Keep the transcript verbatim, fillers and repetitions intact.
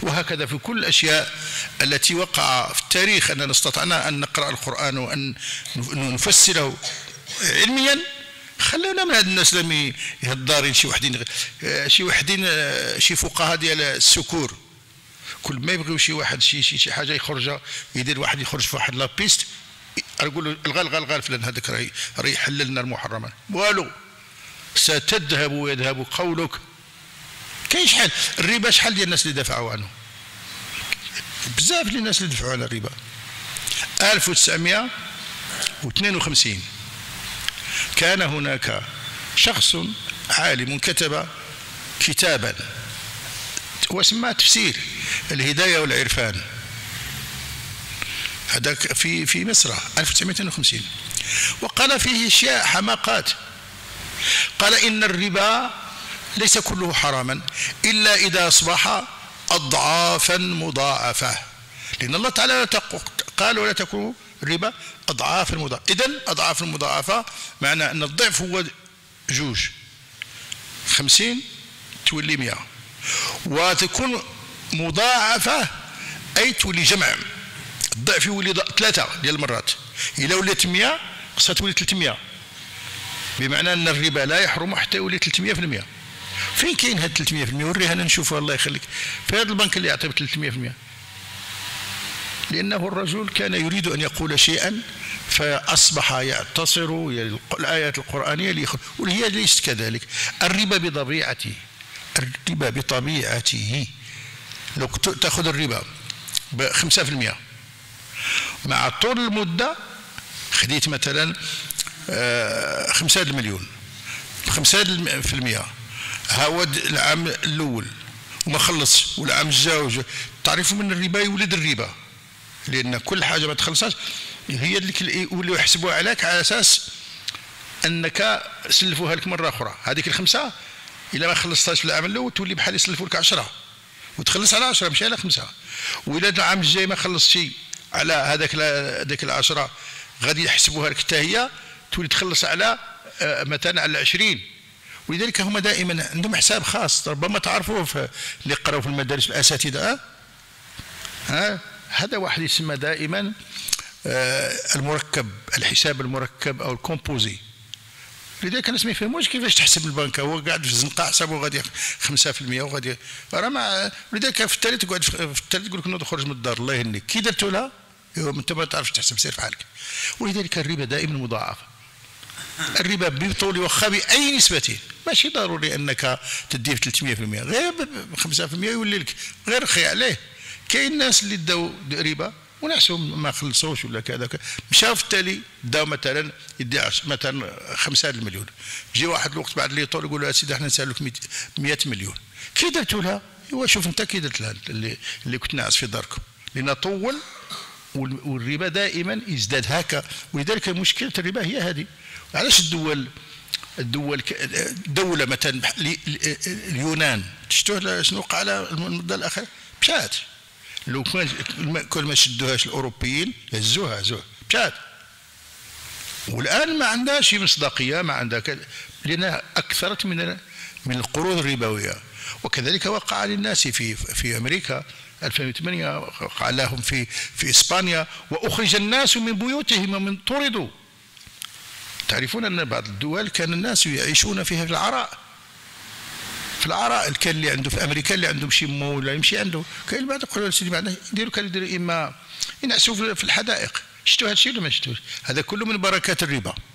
وهكذا في كل الأشياء التي وقع في التاريخ أننا استطعنا أن نقرأ القرآن وأن نفسره علميا. خلينا من هاد الناس اللي يهضرين شي وحدين شي وحدين شي فقهاء ديال السكور، كل ما يبغيو شي واحد شي شي, شي حاجه يخرج يدير واحد يخرج في واحد لابيست نقول له الغى الغى الغى فلان هذاك راه راه يحلل لنا المحرمات. والو ستذهب ويذهب قولك. كاين شحال الربا، شحال ديال الناس اللي دافعوا عنه، بزاف ديال الناس اللي دفعوا على الربا. ألف وتسعمائة واثنين وخمسين كان هناك شخص عالم كتب كتابا وسماه تفسير الهداية والعرفان، هذا في في مصر ألف وتسعمائة واثنين وخمسين، وقال فيه اشياء حماقات. قال إن الربا ليس كله حراما إلا إذا أصبح أضعافا مضاعفة، لأن الله تعالى قال ولا تكونوا الربا أضعافا مضاعفة. إذن أضعاف مضاعفة معنى أن الضعف هو جوج، خمسين تولي مئة، وتكون مضاعفة أي تولي جمع، الضعف يولي ثلاثة ديال المرات، إلا ولات مئة خصها تولي ثلاثمائة، بمعنى أن الربا لا يحرم حتى يولي ثلاثمائة في المئة. فين كاين هاد ثلاثمائة في المئة؟ وريها لنا نشوفها الله يخليك، في هذا البنك اللي يعطي ب ثلاثمائة في المئة، لأنه الرجل كان يريد أن يقول شيئا فأصبح يعتصر الآيات القرآنية ليخرج، وهي ليست كذلك. الربا بطبيعته الربا بطبيعته لو تأخذ الربا بخمسة في المئة مع طول المدة، خديت مثلا خمسة المليون بخمسة في المئة، هاود العام الأول وما خلص والعام الجاي، تعرفوا من الربا يولد الربا، لأن كل حاجة ما تخلصهاش هي اللي يوليو يحسبوها عليك على أساس أنك سلفوها لك مرة أخرى. هذيك الخمسة إلا ما خلصتهاش في العام الأول تولي بحال يسلفوا لك عشرة وتخلص على عشرة ماشي على خمسة، وإلا العام الجاي ما خلصتي على هذاك هذيك العشرة غادي يحسبوها لك حتى هي تولي تخلص على مثلا على عشرين. ولذلك هما دائما عندهم حساب خاص، ربما تعرفوه في اللي قراوا في المدارس الأساتذة. ها هذا واحد يسمى دائما المركب، الحساب المركب أو الكومبوزي. لذلك الناس ما يفهموش كيفاش تحسب البنك، هو قاعد في الزنقه حسابه غادي خمسة في المئة وغادي راه ما. لذلك في التالي تقعد في التالي تقول لك نوض خرج من الدار الله يهنيك، كي درتو لها انت ما تعرفش تحسب، سير في حالك. ولذلك الربا دائما مضاعفه. الربا بطول وخا باي نسبه، ماشي ضروري انك تديه في ثلاثمائة في المئة، غير ب خمسة في المئة يولي لك غير خي عليه. كاين ناس اللي داو ربا ونعسهم ما خلصوش ولا كذا، مشاو في التالي داو مثلا يدي مثلا خمسة المليون، جي واحد الوقت بعد اللي يطول يقول له سيدي احنا نسالوك مئة مليون، كي درتوا لها؟ ايوا شوف انت كي درت لها اللي, اللي كنت ناعس في داركم، لان طول والربا دائما يزداد هكا. ولذلك مشكله الربا هي هذه. علاش الدول الدول دوله مثلا اليونان شفتوا شنو وقع على المده الاخيره؟ مشات لو كان كل ما شدوهاش الاوروبيين هزوها هزوها مشات، والان ما عندهاش مصداقيه، ما عندها لانها اكثرت من من القروض الربويه. وكذلك وقع للناس في في امريكا ألفين وثمانية، وقع لهم في في اسبانيا، واخرج الناس من بيوتهم ومن طردوا. تعرفون ان بعض الدول كان الناس يعيشون فيها في العراء، في العراء. كان اللي عنده في امريكا اللي عنده شي مول ولا يمشي عنده، كاين بعض يقولوا سيدي معنا يديروا كانوا يديروا اما ينعسوا في الحدائق. شفتوا هذا الشيء ولا ما شفتوش؟ هذا كله من بركات الربا.